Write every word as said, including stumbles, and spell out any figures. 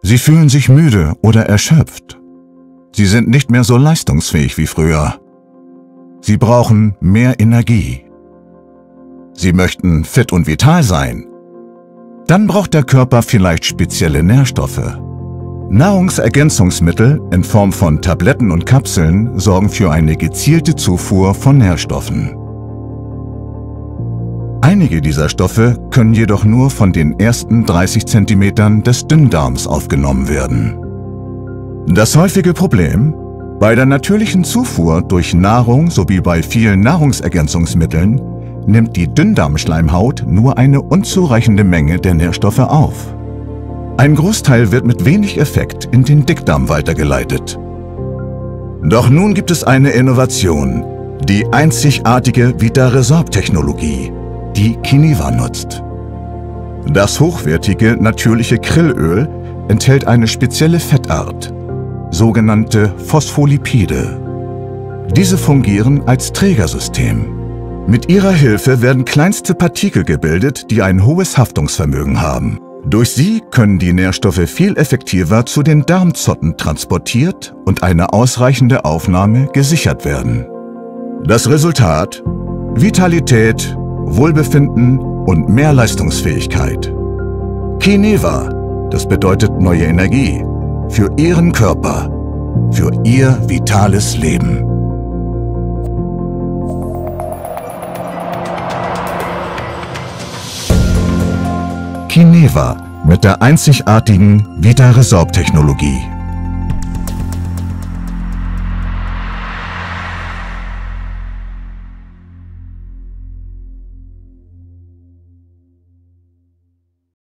Sie fühlen sich müde oder erschöpft. Sie sind nicht mehr so leistungsfähig wie früher. Sie brauchen mehr Energie. Sie möchten fit und vital sein. Dann braucht der Körper vielleicht spezielle Nährstoffe. Nahrungsergänzungsmittel in Form von Tabletten und Kapseln sorgen für eine gezielte Zufuhr von Nährstoffen. Einige dieser Stoffe können jedoch nur von den ersten dreißig Zentimetern des Dünndarms aufgenommen werden. Das häufige Problem? Bei der natürlichen Zufuhr durch Nahrung sowie bei vielen Nahrungsergänzungsmitteln nimmt die Dünndarmschleimhaut nur eine unzureichende Menge der Nährstoffe auf. Ein Großteil wird mit wenig Effekt in den Dickdarm weitergeleitet. Doch nun gibt es eine Innovation, die einzigartige Vitaresorb-Technologie, die Kiniva nutzt. Das hochwertige natürliche Krillöl enthält eine spezielle Fettart, sogenannte Phospholipide. Diese fungieren als Trägersystem. Mit ihrer Hilfe werden kleinste Partikel gebildet, die ein hohes Haftungsvermögen haben. Durch sie können die Nährstoffe viel effektiver zu den Darmzotten transportiert und eine ausreichende Aufnahme gesichert werden. Das Resultat? Vitalität, Wohlbefinden und mehr Leistungsfähigkeit. Kiniva, das bedeutet neue Energie für Ihren Körper, für Ihr vitales Leben. Kiniva mit der einzigartigen Vitaresorb-Technologie.